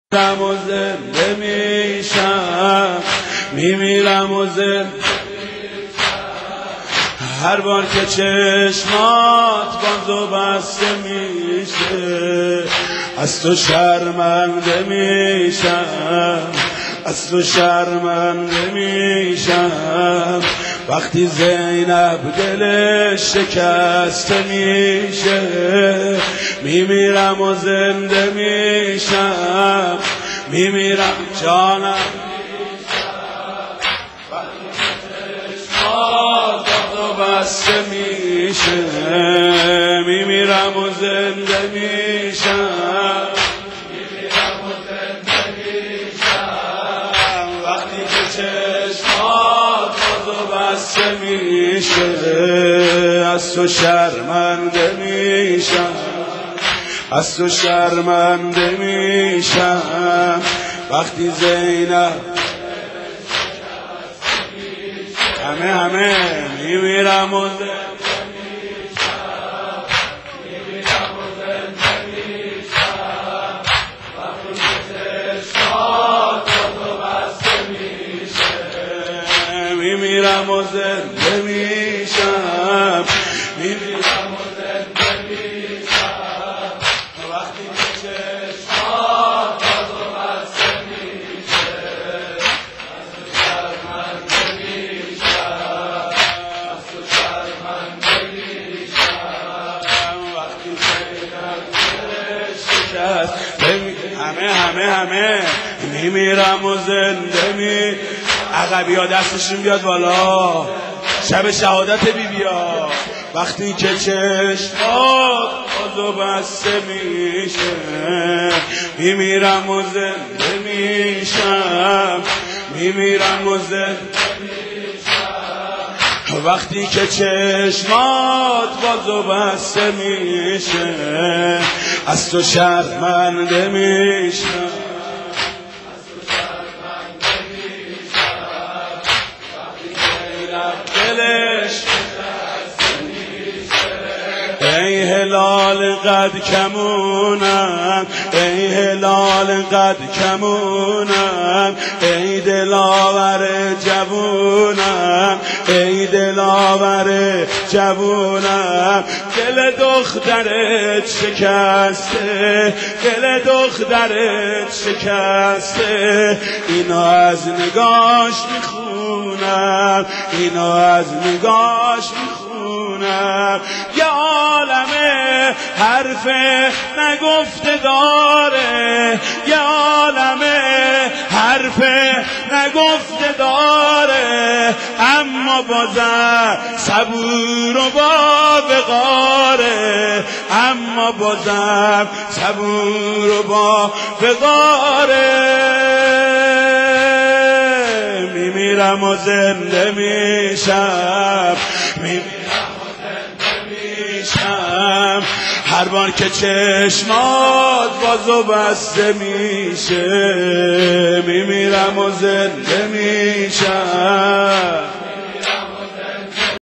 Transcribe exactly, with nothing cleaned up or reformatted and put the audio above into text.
میمیرم و زنده میشم، میمیرم و زنده هر بار که چشمات باز و بسته میشه، از تو شرمنده میشم، از تو شرمنده میشم. وقتی زینب دلش شکسته میشه، میمیرم و زنده میشم، میمیرم جانم بسته میشه، میمیرم و زنده میشم، میمیرم و زنده میشم. وقتی که چشمات باز و بسته میشه، از تو شرمنده میشم، از تو شرمنده میشم. وقتی زینب همه همه میمیرم و زنده میشم، میمیرم و زنده میشم. وقتی که چشمات باز و بسته میشه، میمیرم و زنده میشم، میمیرم و زنده میشم. وقتی که چشمات باز و بسته میشه، همه همه همه میمیرم و زنده می. عقبی ها دستشون بیاد بالا، شب شهادت بی بیا. وقتی که چشمات باز و بسته میشه، میمیرم و زنده میشم، میمیرم و زنده میشم. وقتی که چشمات باز و بسته میشه، از تو شرمنده میشم، از تو شرمنده میشم. وقتی که دلش شکسته میشه، ای هلال قد کمونم، ای هلال قد کمونم، ای دلاور جوونم، ای دلاور جوونم. دل دخترت شکسته، دل دخترت شکسته. اینو از نگاش میخونم، اینو از نگاش میخونم. یه عالمه حرف نگفته داره، یه عالمه حرف نگفته داره، اما بازم صبور و با وقاره، اما بازم صبور و با وقاره. میمیرم و زنده میشم، میمیرم و زنده میشم. هر بار که چشمات باز و بسته میشه، میمیرم و زنده میشم.